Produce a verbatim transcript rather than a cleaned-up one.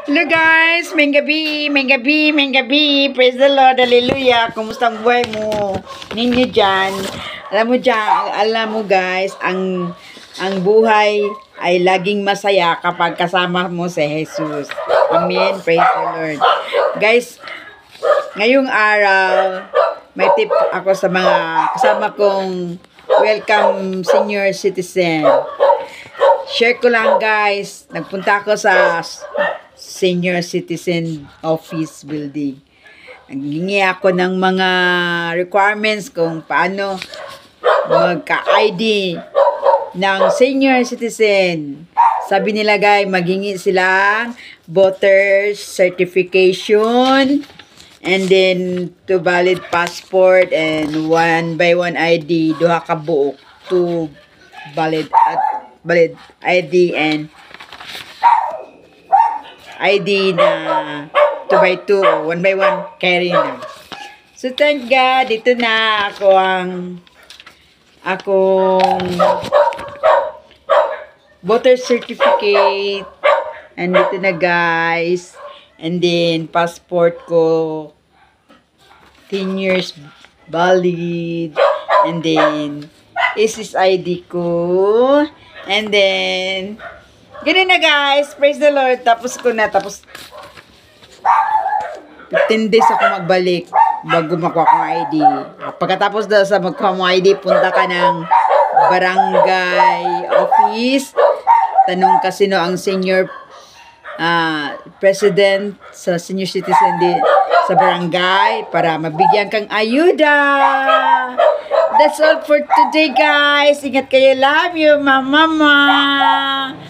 Hello guys, may gabi, may gabi, may gabi. Praise the Lord, hallelujah. Kumusta ang buhay mo ninyo dyan? Alam mo dyan, alam mo guys, ang ang buhay ay laging masaya kapag kasama mo si Jesus. Amen, praise the Lord. Guys, ngayong araw, may tip ako sa mga kasama kong welcome senior citizen. Share ko lang guys, nagpunta ako sa Senior Citizen Office Building. Naghingi ako ng mga requirements kung paano magka-I D ng senior citizen. Sabi nila guys, maghingi sila voter certification and then to valid passport and one by one I D, duha ka buok, to valid at valid I D and I D na two by two, one by one, carry na. So, thank God, dito na ako ang akong voter certificate. And dito na guys. And then, passport ko, ten years valid. And then, S S I D ko. And then, ganun na guys, praise the Lord. Tapos ko na, tapos fifteen days ako magbalik bago makuha kong I D. Pagkatapos daw sa magkuha mong I D, punta ka ng barangay office. Tanong ka sino ang senior uh, president sa senior citizen di, sa barangay para mabigyan kang ayuda. That's all for today guys. Ingat kayo. Love you, mama.